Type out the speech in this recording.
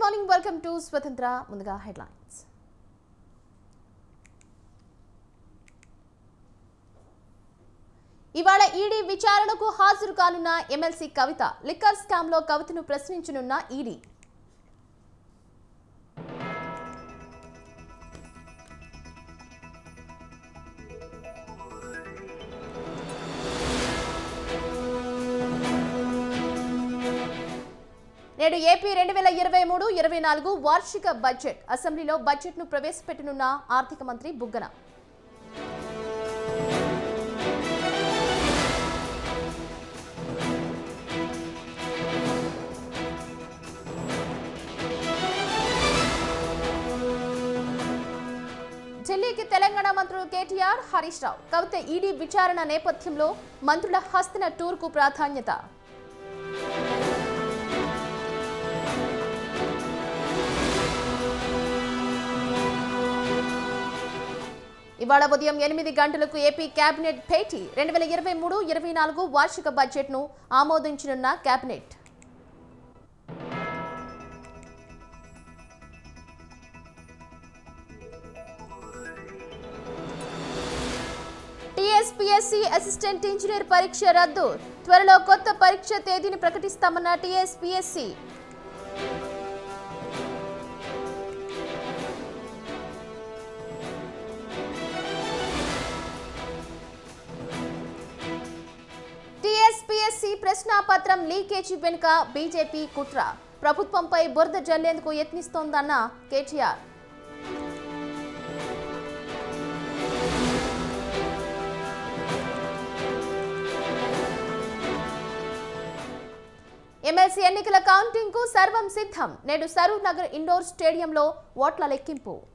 morning welcome to స్వతంత్ర ముందుగా headlines ఇవాళ ఈడీ విచారణకు హాజరు కానున్న ఎమ్మెల్సీ కవిత లిక్కర్ స్కామ్ లో కవితను ప్రశ్నించనున్న ఈడీ నేడు ఏపీ 2023-24 వార్షిక బడ్జెట్ అసెంబ్లీలో బడ్జెట్ను ప్రవేశపెట్టనున్న ఆర్థిక మంత్రి బుగ్గన ఢిల్లీకి తెలంగాణ మంత్రులు కేటీఆర్ హరీష్ రావు కవిత ఈడీ విచారణ నేపథ్యంలో మంత్రుల హస్తిన టూర్కు ప్రాధాన్యత ఇవాళ ఉదయం 8 గంటలకు ఏపీ కేబినెట్ భేటీ 2023-24 వార్షిక బడ్జెట్ను ఆమోదించనున్న కేబినెట్ టీఎస్పీఎస్సీ అసిస్టెంట్ ఇంజనీర్ పరీక్ష రద్దు త్వరలో కొత్త పరీక్ష తేదీని ప్రకటిస్తామన్న టీఎస్పీఎస్సీ టీఎస్పీఎస్సీ ప్రశ్నాపత్రం లీకేజీ వెనుక బీజేపీ కుట్ర ప్రభుత్వంపై బురద జల్లేందుకు యత్నిస్తోందన్న కేటీఆర్ ఎమ్మెల్సీ ఎన్నికల కౌంటింగ్ కు సర్వం సిద్ధం నేడు సరూర్ నగర్ ఇండోర్ స్టేడియంలో ఓట్ల లెక్కింపు